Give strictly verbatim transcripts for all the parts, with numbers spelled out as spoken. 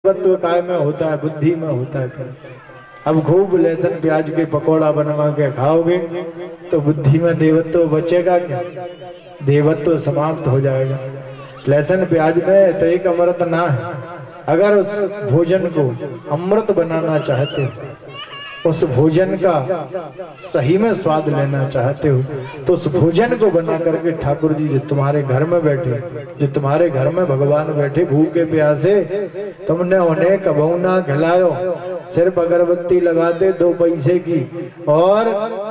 देवत्व काय में होता है, बुद्धि में होता है। अब खूब लहसुन प्याज के पकोड़ा बनवा के खाओगे तो बुद्धि में देवत्व बचेगा क्या? देवत्व समाप्त हो जाएगा। लहसुन प्याज में तो एक अमृत ना है। अगर उस भोजन को अमृत बनाना चाहते हो, उस भोजन का सही में स्वाद लेना चाहते हो, तो उस भोजन को बना करके ठाकुर जी जो तुम्हारे घर में बैठे, जो तुम्हारे घर में भगवान बैठे भूखे प्यासे, तुमने उन्हें कबहू ना खिलायो, सिर्फ अगरबत्ती लगाते दो पैसे की, और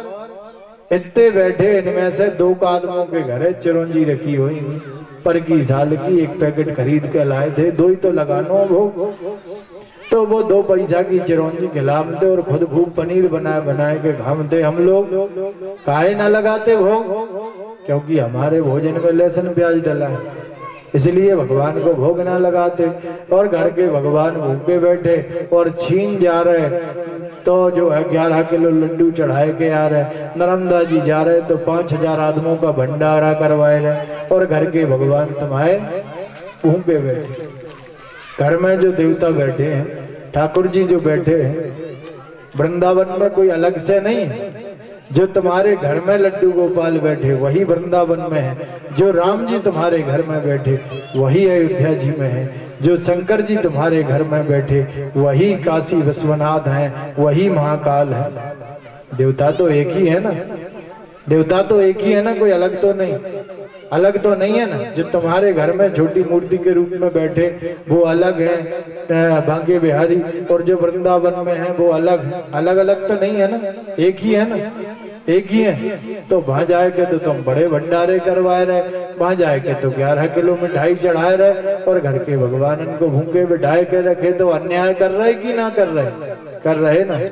इतने बैठे इनमें से दो आदमों के घर चिरौंजी रखी हुई पर की साल की एक पैकेट खरीद के लाए थे, दो ही तो लगानो भोग, तो वो दो पैसा की चिरौंजी खिलाते और खुद खूब पनीर बनाए बनाए के खाते। हम लोग काहे ना लगाते भोग? क्योंकि हमारे भोजन में लहसुन प्याज डला है, इसलिए भगवान को भोग ना लगाते। और घर के भगवान भूखे बैठे और छीन जा रहे, तो जो है ग्यारह किलो लड्डू चढ़ाए के आ रहे, नर्मदा जी जा रहे तो पांच हजार आदमों का भंडारा करवाए रहे, और घर के भगवान तुम्हारे भूखे बैठे। घर में जो देवता बैठे हैं, ठाकुर जी जो बैठे हैं, वृंदावन में कोई अलग से नहीं है। जो तुम्हारे घर में लड्डू गोपाल बैठे वही वृंदावन में है, जो राम जी तुम्हारे घर में बैठे वही अयोध्या जी में है, जो शंकर जी तुम्हारे घर में बैठे वही काशी विश्वनाथ हैं, वही महाकाल है। देवता तो एक ही है ना, देवता तो एक ही है ना, कोई अलग तो नहीं, अलग तो नहीं है ना। जो तुम्हारे घर में छोटी मूर्ति के रूप में बैठे वो अलग है बांके बिहारी, और जो वृंदावन में है वो अलग है, अलग अलग तो नहीं है ना, एक ही है ना, एक ही है। तो वहां जाए के तो तुम बड़े भंडारे करवाए रहे, वहां जाए के तो ग्यारह किलो मिठाई चढ़ाए रहे, और घर के भगवान इनको भूखे बिठाए के रखे, तो अन्याय कर रहे कि ना कर रहे? कर रहे ना।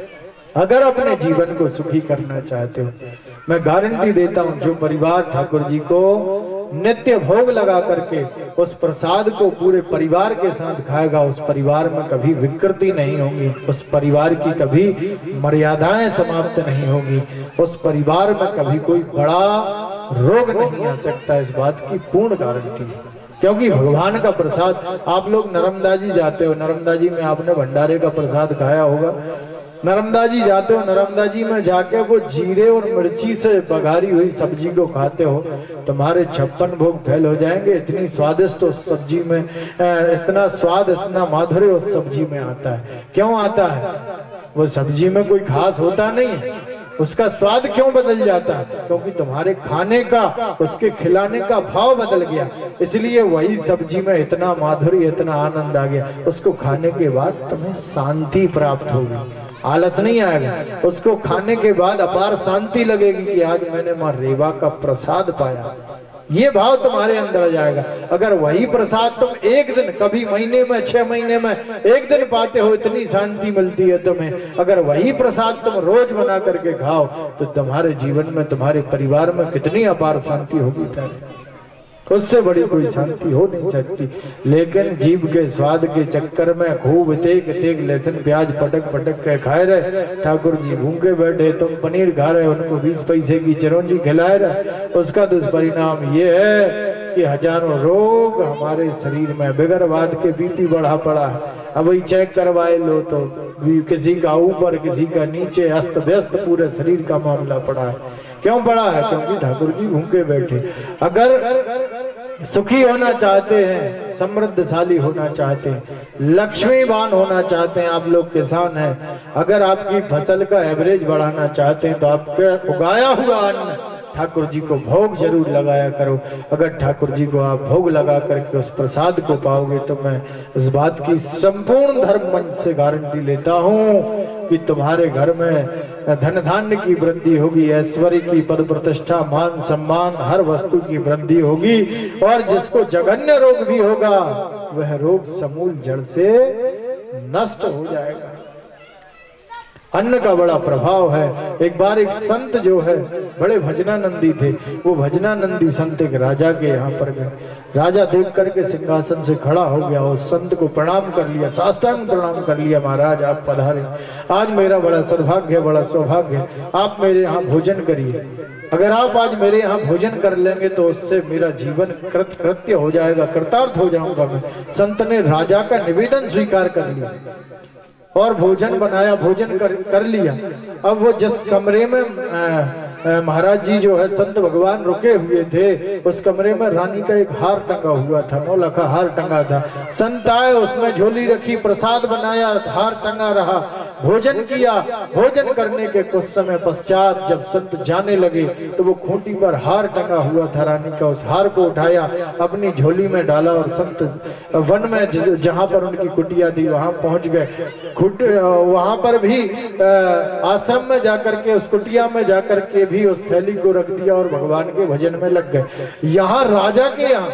अगर अपने जीवन को सुखी करना चाहते हो, मैं गारंटी देता हूं, जो परिवार ठाकुर जी को नित्य भोग लगा करके उस प्रसाद को पूरे परिवार के साथ खाएगा, उस परिवार में कभी विकृति नहीं होगी, उस परिवार की कभी मर्यादाएं समाप्त नहीं होगी, उस परिवार में कभी कोई बड़ा रोग नहीं आ सकता। इस बात की पूर्ण गारंटी है, क्योंकि भगवान का प्रसाद, आप लोग नर्मदा जी जाते हो, नर्मदा जी में आपने भंडारे का प्रसाद खाया होगा। नर्मदा जी जाते हो, नर्मदा जी में जाके वो जीरे और मिर्ची से बघारी हुई सब्जी को खाते हो, तुम्हारे छप्पन भोग फैल हो जाएंगे। इतनी स्वादिष्ट उस सब्जी में, इतना स्वाद, इतना माधुर्य उस सब्जी में आता है। क्यों आता है? वो सब्जी में कोई खास होता नहीं है, उसका स्वाद क्यों बदल जाता है? क्योंकि तुम्हारे खाने का, उसके खिलाने का भाव बदल गया, इसलिए वही सब्जी में इतना माधुर्य, इतना आनंद आ गया। उसको खाने के बाद तुम्हें शांति प्राप्त होगी, आलस नहीं आएगा। उसको खाने के बाद अपार शांति लगेगी कि आज मैंने मां रेवा का प्रसाद पाया, ये भाव तुम्हारे अंदर आ जाएगा। अगर वही प्रसाद तुम एक दिन, कभी महीने में, छह महीने में एक दिन पाते हो, इतनी शांति मिलती है तुम्हें। अगर वही प्रसाद तुम रोज बना करके खाओ तो तुम्हारे जीवन में, तुम्हारे परिवार में कितनी अपार शांति होगी। उससे बड़ी कोई शांति हो नहीं सकती। लेकिन जीव के स्वाद के चक्कर में खूब तेग तेग लहसुन प्याज पटक पटक के खाए रहे, ठाकुर जी भूखे बैठे, तुम पनीर खा रहे, उनको बीस पैसे की चिरौंजी खिलाए रहे। उसका दुष्परिणाम ये है कि हजारों रोग हमारे शरीर में, बिगर बाद के बीपी बढ़ा पड़ा है। अब वही चेक करवाए लो तो किसी का ऊपर, किसी का नीचे, अस्त व्यस्त पूरे शरीर का मामला पड़ा है। क्यों पड़ा है? क्योंकि ठाकुर जी भूखे बैठे। अगर सुखी होना चाहते हैं, समृद्धशाली होना चाहते हैं, लक्ष्मीवान होना चाहते हैं, आप लोग किसान हैं, अगर आपकी फसल का एवरेज बढ़ाना चाहते हैं तो आपका उगाया हुआ अन्न ठाकुर जी को भोग जरूर लगाया करो। अगर ठाकुर जी को आप भोग लगा करके उस प्रसाद को पाओगे तो मैं इस बात की संपूर्ण धर्म मन से गारंटी लेता हूं कि तुम्हारे घर में धन धान्य की वृद्धि होगी, ऐश्वर्य की, पद प्रतिष्ठा, मान सम्मान, हर वस्तु की वृद्धि होगी। और जिसको जघन्य रोग भी होगा वह रोग समूल जड़ से नष्ट हो जाएगा। अन्न का बड़ा प्रभाव है। एक बार एक संत जो है बड़े भजनानंदी थे, वो भजनानंदी संत एक राजा के यहाँ पर गए। राजा देख करके सिंहासन से खड़ा हो गया, उस संत को प्रणाम कर लिया, साष्टांग प्रणाम कर लिया। महाराज आप पधारे, आज मेरा बड़ा सौभाग्य है, बड़ा सौभाग्य है, आप मेरे यहाँ भोजन करिए। अगर आप आज मेरे यहाँ भोजन कर लेंगे तो उससे मेरा जीवन कृत कृत्य हो जाएगा, कृतार्थ हो जाऊंगा मैं। संत ने राजा का निवेदन स्वीकार कर लिया और भोजन बनाया, भोजन कर, कर लिया। अब वो जिस कमरे में महाराज जी जो है संत भगवान रुके हुए थे, उस कमरे में रानी का एक हार टंगा हुआ था, नौलखा हार टंगा था। संत आए, उसमें झोली रखी, प्रसाद बनाया, हार टंगा रहा, भोजन किया। भोजन करने के कुछ समय पश्चात जब संत जाने लगे तो वो खूंटी पर हार टंगा हुआ था रानी का, उस हार को उठाया, अपनी झोली में डाला और संत वन में जहां पर उनकी कुटिया थी वहां पहुंच गए। वहां पर भी आश्रम में जाकर के, उस कुटिया में जाकर के भी उस थैली को रख दिया और भगवान के भजन में लग गए। यहाँ राजा के यहाँ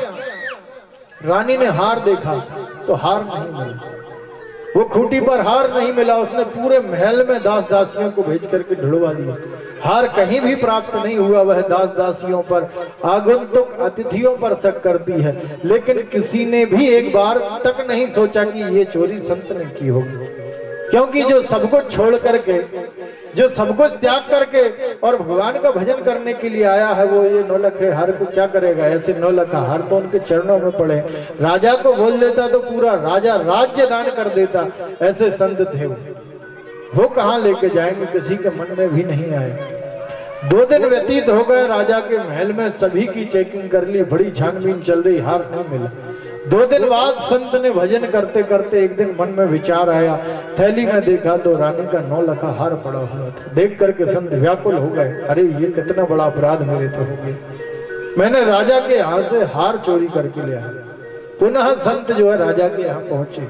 रानी ने हार देखा तो हार नहीं मिला, वो खूंटी पर हार नहीं मिला। उसने पूरे महल में दास दासियों को भेज करके ढूंढवा दिया, हार कहीं भी प्राप्त नहीं हुआ। वह दास दासियों पर, आगंतुक अतिथियों पर शक करती है, लेकिन किसी ने भी एक बार तक नहीं सोचा कि ये चोरी संत ने की होगी, क्योंकि जो सब कुछ छोड़ करके, जो सब कुछ त्याग करके और भगवान का भजन करने के लिए आया है, वो ये नौलखे हार को क्या करेगा। ऐसे नौलखा हार तो उनके चरणों में पड़े, राजा को बोल देता तो पूरा राजा राज्य दान कर देता। ऐसे संत थे वो, वो कहाँ लेके जाएंगे, किसी के मन में भी नहीं आए। दो दिन व्यतीत हो गए, राजा के महल में सभी की चेकिंग कर ली, बड़ी छानबीन चल रही, हार नहीं मिला। दो दिन बाद संत ने भजन करते करते एक दिन मन में विचार आया, थैली में देखा तो रानी का नौलखा हार पड़ा हुआ था। देख करके संत व्याकुल हो गए, अरे ये कितना बड़ा अपराध मेरे तो हो गया, मैंने राजा के यहाँ से हार चोरी करके लिया। पुनः संत जो है राजा के यहाँ पहुंचे।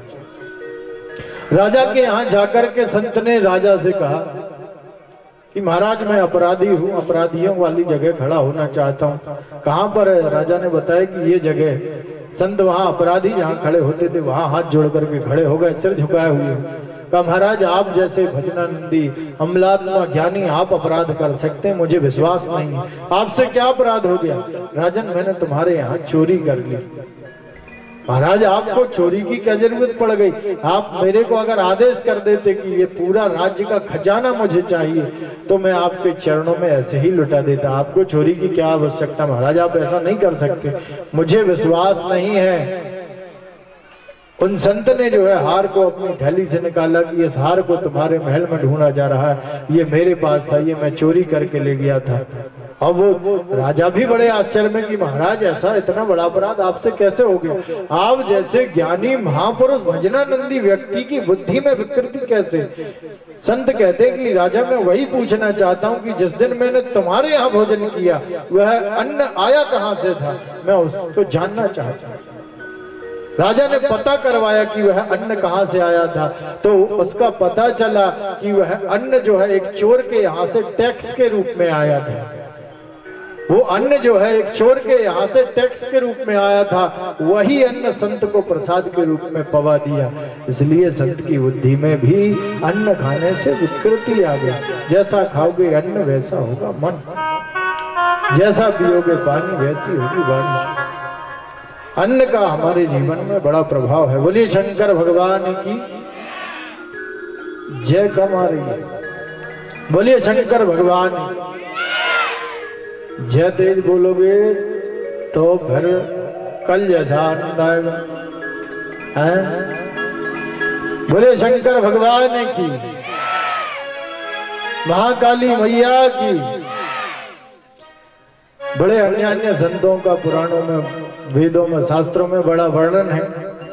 राजा के यहाँ जाकर के संत ने राजा से कहा कि महाराज मैं अपराधी हूँ, अपराधियों वाली जगह खड़ा होना चाहता हूँ। कहाँ पर है? राजा ने बताया कि ये जगह। संत वहां अपराधी जहाँ खड़े होते थे वहां हाथ जोड़ करके खड़े हो गए, सिर झुकाए हुए। कहा महाराज आप जैसे भजनानंदी अमलात्मा ज्ञानी आप अपराध कर सकते हैं, मुझे विश्वास नहीं, आपसे क्या अपराध हो गया? राजन मैंने तुम्हारे यहाँ चोरी कर ली। महाराज आपको चोरी की क्या जरूरत पड़ गई? आप मेरे को अगर आदेश कर देते कि ये पूरा राज्य का खजाना मुझे चाहिए तो मैं आपके चरणों में ऐसे ही लुटा देता, आपको चोरी की क्या आवश्यकता? महाराज आप ऐसा नहीं कर सकते, मुझे विश्वास नहीं है। उन संत ने जो है हार को अपनी थैली से निकाला कि इस हार को तुम्हारे महल में ढूंढा जा रहा है, ये मेरे पास था, ये मैं चोरी करके ले गया था। अब वो राजा भी बड़े आश्चर्य में कि महाराज ऐसा इतना बड़ा अपराध आपसे कैसे हो गया? आप जैसे ज्ञानी महापुरुष भजनानंदी व्यक्ति की बुद्धि में विकृति कैसे? संत कहते कि राजा मैं वही पूछना चाहता हूँ कि जिस दिन मैंने तुम्हारे यहाँ भोजन किया वह अन्न आया कहाँ से था, मैं उसको जानना चाहता हूँ। राजा ने पता करवाया कि वह अन्न कहाँ से आया था, तो उसका पता चला कि वह अन्न जो है एक चोर के यहाँ से टैक्स के रूप में आया था। वो अन्न जो है एक चोर के यहाँ से टैक्स के रूप में आया था, वही अन्न संत को प्रसाद के रूप में पवा दिया। इसलिए संत की बुद्धि में भी अन्न खाने से विकृति आ गया। जैसा खाओगे अन्न वैसा होगा मन, जैसा पियोगे पानी वैसी होगी वाणी। अन्न का हमारे जीवन में बड़ा प्रभाव है। बोलिए शंकर भगवान की जय कमारी, बोलिए शंकर भगवान जय। तेज बोलोगे तो फिर कल जैसा आनंद आएगा, है? बोलिए शंकर भगवान की, महाकाली मैया की। बड़े अन्य अन्य संतों का पुराणों में, वेदों में, शास्त्रों में बड़ा वर्णन है।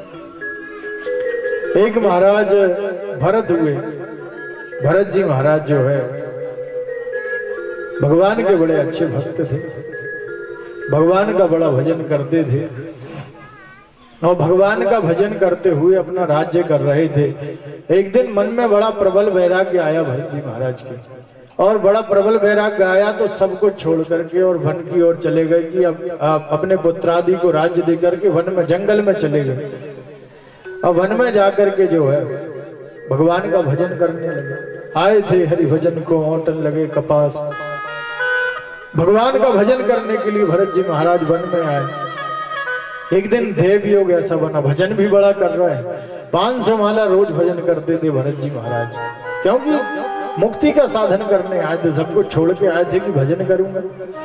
एक महाराज भरत हुए, भरत जी महाराज जो है भगवान के बड़े अच्छे भक्त थे, भगवान का बड़ा भजन करते थे और भगवान का भजन करते हुए अपना राज्य कर रहे थे। एक दिन मन में बड़ा प्रबल वैराग्य आया भरत जी महाराज के, और बड़ा प्रबल वैराग्य आया तो सब कुछ छोड़ करके और वन की ओर चले गए कि अब आप अपने पुत्रादि को राज्य देकर के वन में, जंगल में चले गए। अब वन में जाकर के जो है भगवान का भजन करने लगे। आए थे हरि भजन को ओटन लगे कपास। भगवान का भजन करने के लिए भरत जी महाराज वन में आए। एक दिन देव योग ऐसा बना, भजन भी बड़ा कर रहा है, पांच सौ माला रोज भजन करते थे भरत जी महाराज, क्योंकि मुक्ति का साधन करने आए थे, सब कुछ छोड़ के आए थे कि भजन करूंगा।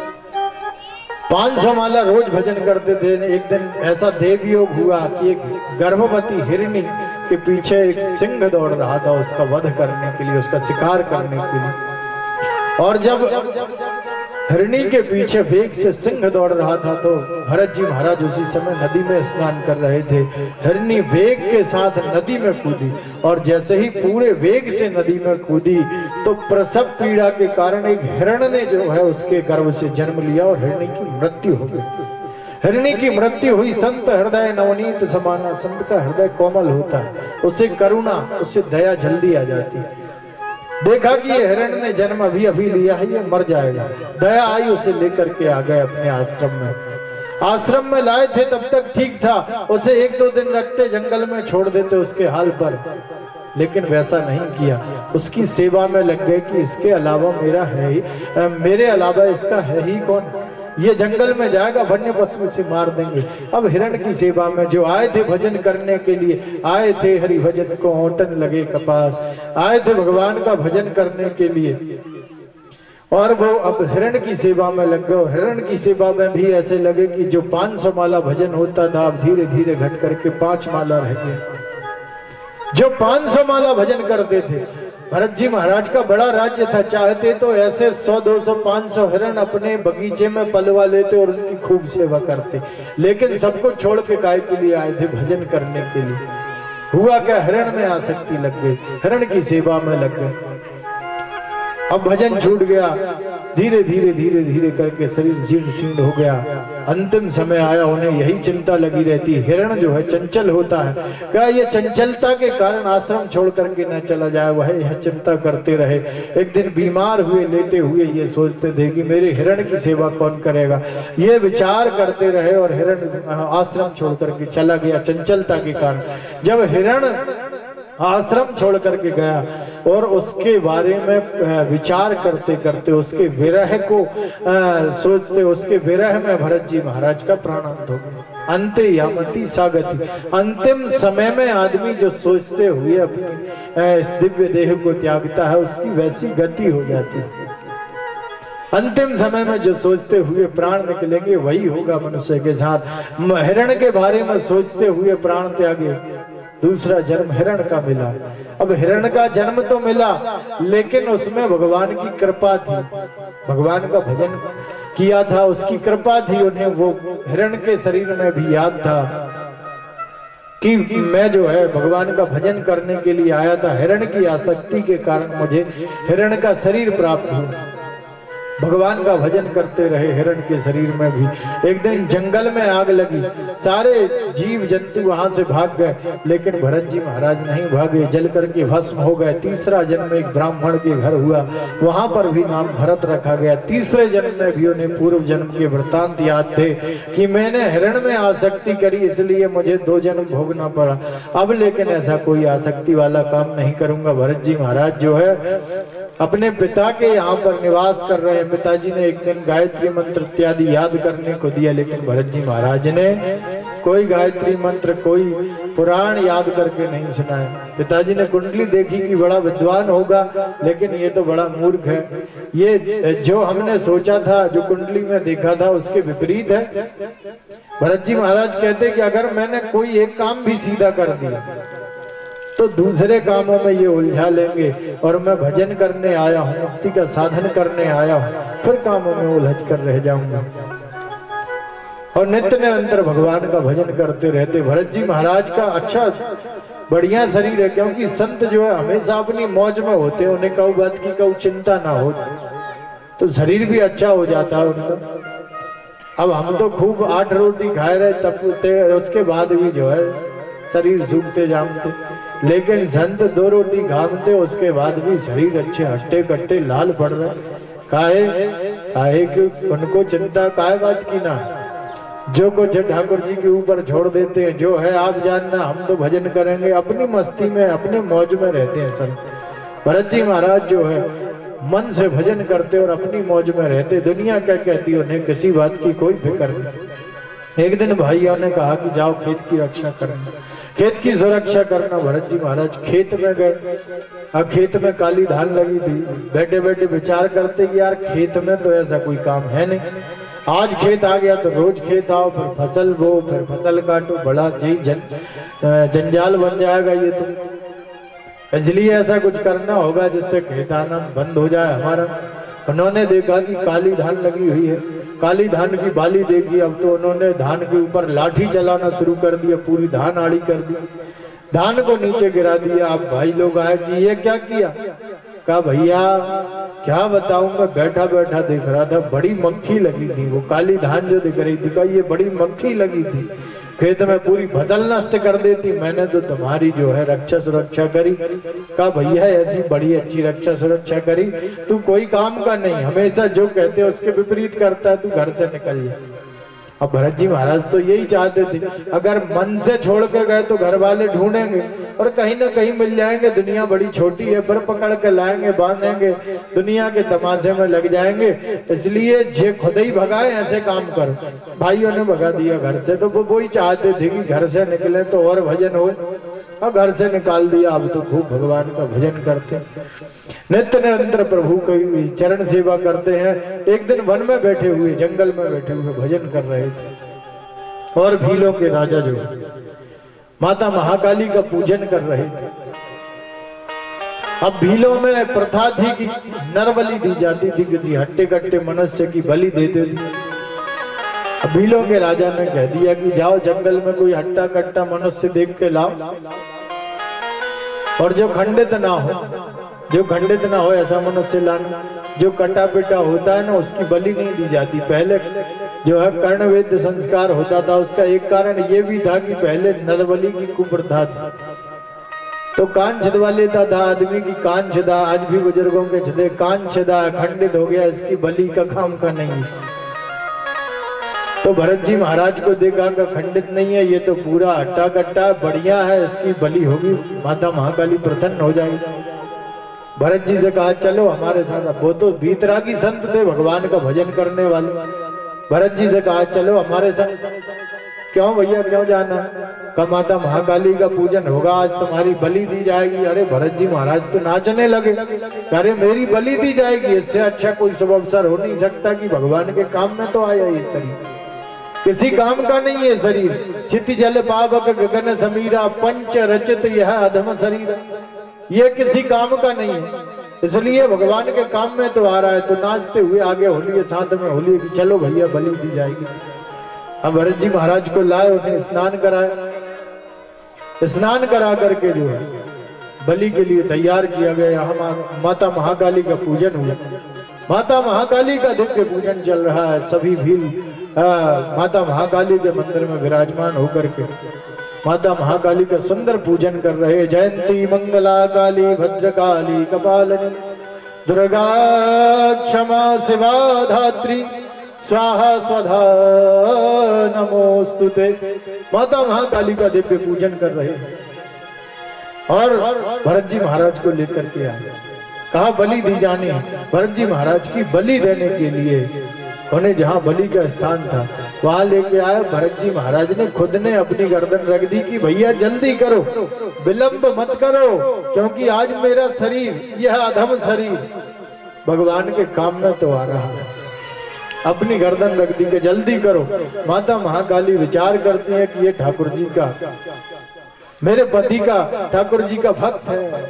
पांच सौ माला रोज भजन करते थे। एक दिन ऐसा देव योग हुआ कि एक गर्भवती हिरणी के पीछे एक सिंह दौड़ रहा था उसका वध करने के लिए, उसका शिकार करने के लिए। और जब हिरणी के पीछे वेग से सिंह दौड़ रहा था तो भरत जी महाराज उसी समय नदी में स्नान कर रहे थे। हिरणी वेग के साथ नदी में कूदी और जैसे ही पूरे वेग से नदी में कूदी तो प्रसव पीड़ा के कारण एक हिरण ने जो है उसके गर्भ से जन्म लिया और हिरणी की मृत्यु हो गई। हिरणी की मृत्यु हुई। संत हृदय नवनीत समाना, संत का हृदय कोमल होता है, उसे करुणा, उसे दया जल्दी आ जाती है। देखा कि ये हिरण ने जन्म अभी अभी लिया है, ये मर जाएगा। दया आई, उसे लेकर के आ गए अपने आश्रम में। आश्रम में लाए थे तब तक ठीक था, उसे एक दो दिन रखते, जंगल में छोड़ देते उसके हाल पर, लेकिन वैसा नहीं किया। उसकी सेवा में लग गए कि इसके अलावा मेरा है ही, मेरे अलावा इसका है ही कौन। ये जंगल में जाएगा, वन्य पशु से मार देंगे। अब हिरण की सेवा में जो आए थे भजन करने के लिए, आए थे हरि भजन को ओटन लगे कपास, आए थे भगवान का भजन करने के लिए, और वो अब हिरण की सेवा में लग गए। हिरण की सेवा में भी ऐसे लगे कि जो पांच सौ माला भजन होता था अब धीरे धीरे घट करके पांच माला रह गए। जो पांच सौ माला भजन करते थे, भरत जी महाराज का बड़ा राज्य था, चाहते तो ऐसे सौ दो सौ पांच सौ हिरण अपने बगीचे में पलवा लेते और उनकी खूब सेवा करते, लेकिन सबको छोड़ के काय के लिए आए थे भजन करने के लिए। हुआ क्या, हिरण में आसक्ति लग गई, हिरण की सेवा में लग गए। अब भजन छूट गया, धीरे धीरे धीरे धीरे करके शरीर जीर्ण शीर्ण हो गया। अंतिम समय आया, उन्हें यही चिंता लगी रहती। हिरण जो है चंचल होता है, क्या ये चंचलता के कारण आश्रम छोड़ करके न चला जाए, वह यह चिंता करते रहे। एक दिन बीमार हुए, लेटे हुए ये सोचते थे कि मेरे हिरण की सेवा कौन करेगा, ये विचार करते रहे और हिरण आश्रम छोड़ करके चला गया चंचलता के कारण। जब हिरण आश्रम छोड़ करके गया और उसके बारे में विचार करते करते, उसके विरह को सोचते, उसके विरह में भरत जी महाराज का प्राणांत हो गया। अंत यामति सागति, अंतिम समय में आदमी जो सोचते हुए अपनी इस दिव्य देह को त्यागता है उसकी वैसी गति हो जाती है। अंतिम समय में जो सोचते हुए प्राण निकलेंगे वही होगा मनुष्य के साथ। हिरण के बारे में सोचते हुए प्राण त्यागे, दूसरा जन्म हिरण का मिला। अब हिरण का जन्म तो मिला, लेकिन उसमें भगवान की कृपा थी, भगवान का भजन किया था, उसकी कृपा थी। उन्हें वो हिरण के शरीर में भी याद था कि मैं जो है भगवान का भजन करने के लिए आया था, हिरण की आसक्ति के कारण मुझे हिरण का शरीर प्राप्त हुआ। भगवान का भजन करते रहे हिरण के शरीर में भी। एक दिन जंगल में आग लगी, सारे जीव जंतु वहां से भाग गए, लेकिन भरत जी महाराज नहीं भागे, जल करके भस्म हो गए। तीसरा जन्म एक ब्राह्मण के घर हुआ, वहां पर भी नाम भरत रखा गया। तीसरे जन्म में भी उन्हें पूर्व जन्म के वृतांत याद थे कि मैंने हिरण में आसक्ति करी, इसलिए मुझे दो जन्म भोगना पड़ा। अब लेकिन ऐसा कोई आसक्ति वाला काम नहीं करूंगा। भरत जी महाराज जो है अपने पिता के यहाँ पर निवास कर रहे हैं। पिताजी ने एक दिन गायत्री मंत्र इत्यादि याद करने को दिया, लेकिन भरत जी महाराज ने कोई गायत्री मंत्र, कोई पुराण याद करके नहीं सुनाया। पिताजी ने कुंडली देखी कि बड़ा विद्वान होगा, लेकिन ये तो बड़ा मूर्ख है, ये जो हमने सोचा था, जो कुंडली में देखा था उसके विपरीत है। भरत जी महाराज कहते कि अगर मैंने कोई एक काम भी सीधा कर दिया तो दूसरे कामों में ये उलझा लेंगे, और मैं भजन करने आया हूँ, मुक्ति का साधन करने आया हूँ, फिर कामों में उलझ कर रह जाऊंगा। और नित्य निरंतर भगवान का भजन करते रहते। भरत जी महाराज का अच्छा बढ़िया शरीर है, क्योंकि संत जो है हमेशा अपनी मौज में होते हैं, उन्हें कऊ बात की कऊ चिंता ना हो, तो शरीर भी अच्छा हो जाता है उनका। अब हम तो खूब आठ रोटी खाए रहे तब, उसके बाद भी जो है शरीर सूखते जामते, लेकिन संत दो रोटी खाते उसके बाद भी शरीर अच्छे हट्टे कट्टे लाल पड़ रहे। काहे काहे कि उनको चिंता काहे बात की ना, जो कुछ ठाकुर जी के ऊपर छोड़ देते हैं, जो है आप जानना, हम तो भजन करेंगे, अपनी मस्ती में अपने मौज में रहते हैं सब। भरत जी महाराज जो है मन से भजन करते और अपनी मौज में रहते, दुनिया क्या कहती है उन्हें किसी बात की कोई फिक्र नहीं। एक दिन भाइयों ने कहा कि जाओ खेत की रक्षा करना, खेत की सुरक्षा करना। भरत जी महाराज खेत में गए। अब खेत में काली धान लगी थी, बैठे बैठे विचार करते कि यार खेत में तो ऐसा कोई काम है नहीं, आज खेत आ गया तो रोज खेत आओ, फिर फसल बो, फिर फसल काटो, बड़ा जी जन जंजाल बन जाएगा ये तो। इसलिए ऐसा कुछ करना होगा जिससे खेत आना बंद हो जाए हमारा। उन्होंने देखा कि काली धान लगी हुई है, काली धान की बाली देखी। अब तो उन्होंने धान के ऊपर लाठी चलाना शुरू कर दिया, पूरी धान आड़ी कर दी, धान को नीचे गिरा दिया। अब भाई लोग आए कि ये क्या किया? कहा भैया क्या बताऊं, मैं बैठा बैठा देख रहा था, बड़ी मक्खी लगी थी, वो काली धान जो दिख रही थी, कहा ये बड़ी मक्खी लगी थी, खेत में पूरी फसल नष्ट कर देती, मैंने तो तुम्हारी जो है रक्षा सुरक्षा करी। कहा भैया ऐसी बड़ी अच्छी रक्षा सुरक्षा करी, तू कोई काम का नहीं, हमेशा जो कहते हैं उसके विपरीत करता है, तू घर से निकल जा। अब भरत जी महाराज तो यही चाहते थे, अगर मन से छोड़ के गए तो घर वाले ढूंढेंगे और कहीं ना कहीं मिल जाएंगे, दुनिया बड़ी छोटी है, पर पकड़ के लाएंगे, बांधेंगे, दुनिया के तमाशे में लग जाएंगे, इसलिए जे खुद ही भगाए ऐसे काम करो। भाइयों ने भगा दिया घर से, तो वो वही चाहते थे कि घर से निकले तो और भजन हो। अब घर से निकाल दिया, अब तो खूब भगवान का भजन करते, नित्य निरंतर प्रभु की चरण सेवा करते हैं। एक दिन वन में बैठे हुए, जंगल में बैठे हुए भजन कर रहे थे और भीलों के राजा जो माता महाकाली का पूजन कर रहे थे। अब भीलों में प्रथा थी कि नरबलि दी जाती थी, किसी हट्टे कट्टे मनुष्य की बलि देते थे। अब भीलों के राजा ने कह दिया कि जाओ जंगल में कोई हट्टा कट्टा मनुष्य देख के लाओ, और जो खंडित ना हो, जो खंडित ना हो ऐसा मनुष्य लाना। जो कटा पिटा होता है ना उसकी बलि नहीं दी जाती। पहले जो है कर्णवेद संस्कार होता था, उसका एक कारण ये भी था कि पहले नरबलि की कुप्रथा थी, तो कान छिदवा लेता था आदमी की, कान छिदा, आज भी बुजुर्गों के छिदे कान छिदा, खंडित हो गया, इसकी बलि का काम का नहीं। तो भरत जी महाराज को देखा कि खंडित नहीं है, ये तो पूरा हट्टा कट्टा बढ़िया है, इसकी बलि होगी, माता महाकाली प्रसन्न हो जाएगी। भरत जी से कहा चलो हमारे साथ। वो तो बीतरागी संत थे, भगवान का भजन करने वाले। भरत जी से कहा चलो हमारे साथ। क्यों भैया क्यों जाना? कहा माता महाकाली का पूजन होगा, आज तुम्हारी बलि दी जाएगी। अरे भरत जी महाराज तो नाचने लगे, अरे मेरी बलि दी जाएगी, इससे अच्छा कोई शुभ अवसर हो नहीं सकता कि भगवान के काम में तो आया ये शरीर, किसी काम का नहीं है शरीर। चिति जल पावक गगन समीरा, पंच रचित यह अधम शरीर, ये किसी काम का नहीं है, इसलिए भगवान के काम में तो आ रहा है। तो नाचते हुए आगे होली, साथ में होली की, चलो भैया बलि दी जाएगी। अब भरत जी महाराज को लाए, उन्हें स्नान कराया, स्नान करा करके जो है बलि के लिए तैयार किया गया। यहाँ माता महाकाली का पूजन हुआ, माता महाकाली का दिव्य पूजन चल रहा है। सभी भील माता महाकाली के मंदिर में विराजमान होकर के माता महाकाली का सुंदर पूजन कर रहे। जयंती मंगला काली भद्रकाली कपालिनी, दुर्गा क्षमा शिवा धात्री, स्वाहा स्वधा नमोस्तुते। माता महाकाली का दिव्य पूजन कर रहे और भरत जी महाराज को लेकर के आए, कहा बलि दी जानी है। भरत जी महाराज की बलि देने के लिए उन्हें जहाँ बलि का स्थान था वहां लेके आए। भरत जी महाराज ने खुद ने अपनी गर्दन रख दी कि भैया जल्दी करो, विलंब मत करो, क्योंकि आज मेरा शरीर, यह अधम शरीर भगवान के काम में तो आ रहा है। अपनी गर्दन रख दी कि जल्दी करो। माता महाकाली विचार करती है कि ये ठाकुर जी का, मेरे पति का, ठाकुर जी का भक्त है,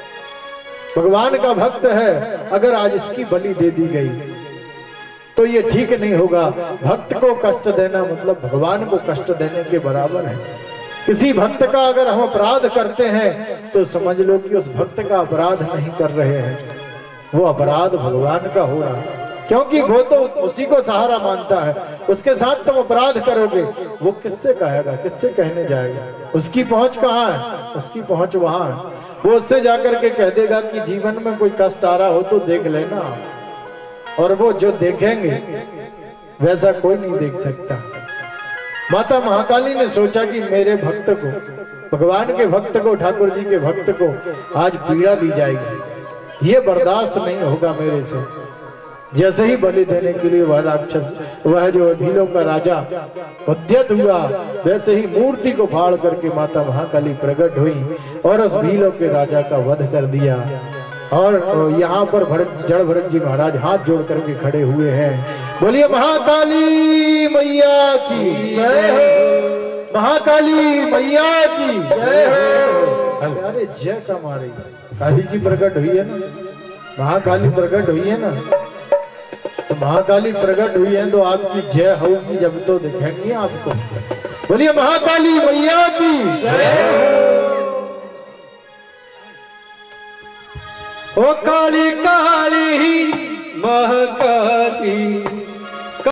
भगवान का भक्त है, अगर आज इसकी बलि दे दी गई तो ये ठीक नहीं होगा। भक्त को कष्ट देना मतलब भगवान को कष्ट देने के बराबर है। किसी भक्त का अगर हम अपराध करते हैं तो समझ लो कि उस भक्त का अपराध नहीं कर रहे हैं, वो अपराध भगवान का हो रहा है, क्योंकि वो तो उसी को सहारा मानता है। उसके साथ तुम अपराध करोगे, वो किससे कहेगा, किससे कहने जाएगा? उसकी पहुंच कहाँ है? उसकी पहुंच वहां है। वो उससे जाकर के कह देगा कि जीवन में कोई कष्ट आ रहा हो तो देख लेना, और वो जो देखेंगे वैसा कोई नहीं देख सकता। माता महाकाली ने सोचा कि मेरे भक्त को, भगवान के भक्त को, ठाकुर जी के भक्त को आज पीड़ा दी जाएगी, ये बर्दाश्त नहीं होगा मेरे से। जैसे ही बलि देने के लिए वह राक्षस, वह जो भीलों का राजा उद्यत हुआ, वैसे ही मूर्ति को फाड़ करके माता महाकाली प्रकट हुई और उस भीलों के राजा का वध कर दिया। और यहाँ पर भरत, जड़ भरत जी महाराज हाथ जोड़ करके खड़े हुए हैं। बोलिए महाकाली मैया की जय हो, महाकाली मैया की जय हो। अरे जय का मारी काली जी प्रकट हुई है ना, महाकाली प्रकट हुई है ना, तो महाकाली प्रकट हुई है तो आपकी जय होगी जब तो दिखेंगी आपको। बोलिए महाकाली मैया की जय हो। ओ काली काली महाकाली